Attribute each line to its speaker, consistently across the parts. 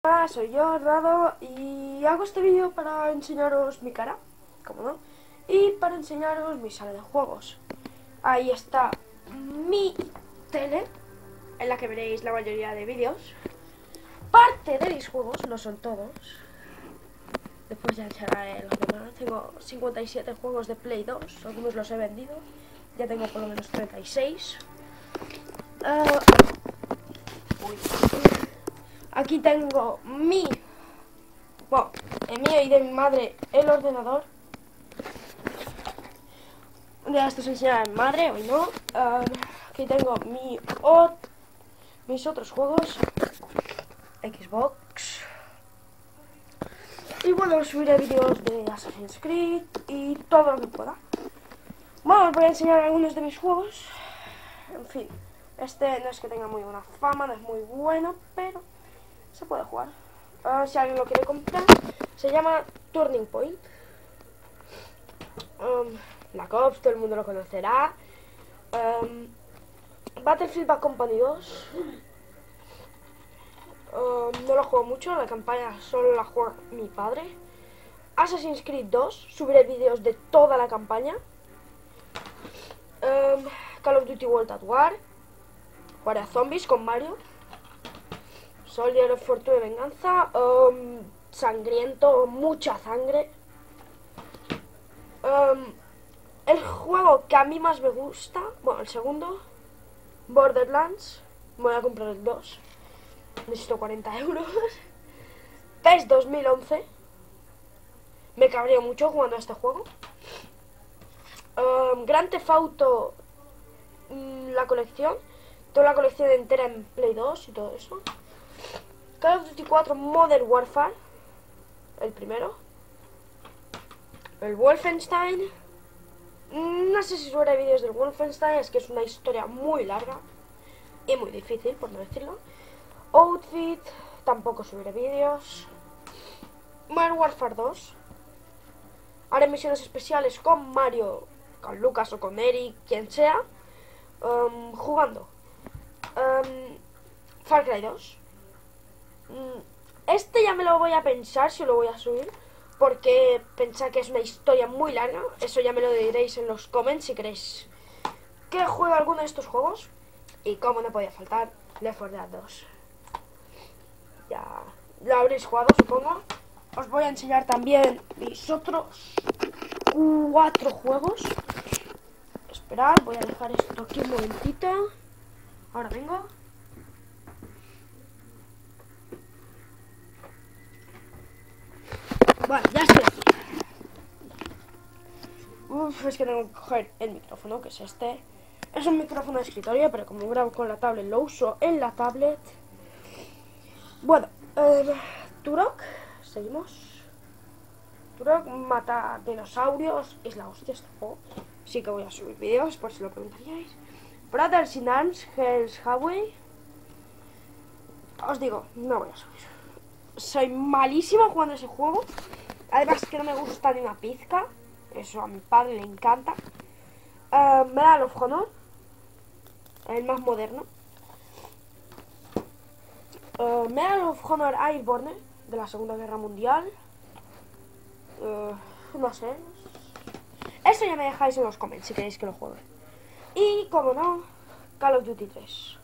Speaker 1: Hola, soy yo, Rado, y hago este vídeo para enseñaros mi cara, como no, y para enseñaros mi sala de juegos. Ahí está mi tele, en la que veréis la mayoría de vídeos. Parte de mis juegos, no son todos. Después ya enseñaré los demás. Tengo 57 juegos de Play 2, algunos los he vendido. Ya tengo por lo menos 36. Aquí tengo el mío y de mi madre, el ordenador. Ya esto se enseña a mi madre, hoy no. Aquí tengo mis otros juegos, Xbox. Y bueno, subiré vídeos de Assassin's Creed y todo lo que pueda. Bueno, os voy a enseñar algunos de mis juegos. En fin, este no es que tenga muy buena fama, no es muy bueno, pero se puede jugar. Si alguien lo quiere comprar, se llama Turning Point. Black Ops, todo el mundo lo conocerá. Battlefield Bad Company 2. No lo juego mucho, la campaña solo la juega mi padre. Assassin's Creed 2, subiré vídeos de toda la campaña. Call of Duty World at War. Jugaré a Zombies con Mario. Soldier of Fortune, Venganza. Sangriento, mucha sangre. El juego que a mí más me gusta, bueno, el segundo, Borderlands. Voy a comprar el 2. Necesito 40 euros. PES 2011. Me cabreo mucho jugando a este juego. Grand Theft Auto, la colección. Toda la colección entera en Play 2 y todo eso. Call of Duty 4 Modern Warfare, el primero. El Wolfenstein. No sé si subiré vídeos del Wolfenstein, es que es una historia muy larga y muy difícil, por no decirlo. Outfit, tampoco subiré vídeos. Modern Warfare 2. Haré misiones especiales con Mario, con Lucas o con Eric, quien sea, jugando. Far Cry 2. Este ya me lo voy a pensar si lo voy a subir, porque pensad que es una historia muy larga. Eso ya me lo diréis en los comments si queréis que juegue alguno de estos juegos. Y como no podía faltar, Left 4 Dead 2. Ya lo habréis jugado, supongo. Os voy a enseñar también mis otros 4 juegos. Esperad, voy a dejar esto aquí un momentito. Ahora vengo. Vale, ya estoy aquí. Es que tengo que coger el micrófono, que es este. Es un micrófono de escritorio, pero como grabo con la tablet, lo uso en la tablet. Bueno, Turok, seguimos. Turok mata dinosaurios, es la hostia este juego. Sí que voy a subir vídeos, por si lo preguntaríais. Brothers in Arms, Hell's Highway. Os digo, no voy a subir. Soy malísimo jugando ese juego. Además que no me gusta ni una pizca. Eso a mi padre le encanta. Medal of Honor, el más moderno. Medal of Honor Airborne, de la Segunda Guerra Mundial. No sé. Eso ya me dejáis en los comments si queréis que lo juegue. Y como no, Call of Duty 3.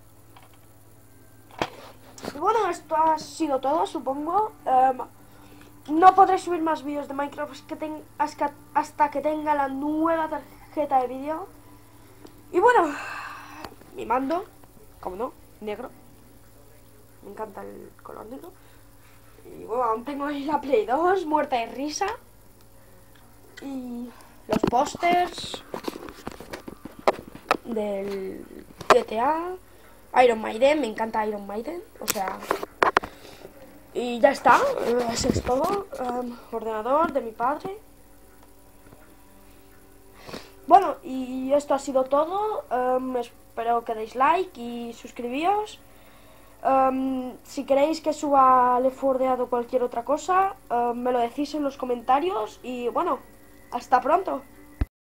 Speaker 1: Y bueno, esto ha sido todo, supongo. No podré subir más vídeos de Minecraft hasta que tenga la nueva tarjeta de vídeo. Y bueno, mi mando, como no, negro. Me encanta el color negro. Y bueno, aún tengo ahí la Play 2, muerta de risa. Y los pósters del GTA. Iron Maiden, me encanta Iron Maiden. O sea... Y ya está, eso es todo. Ordenador de mi padre. Bueno, y esto ha sido todo. Espero que deis like y suscribíos. Si queréis que suba Left 4 Dead o cualquier otra cosa, me lo decís en los comentarios. Y bueno, hasta pronto.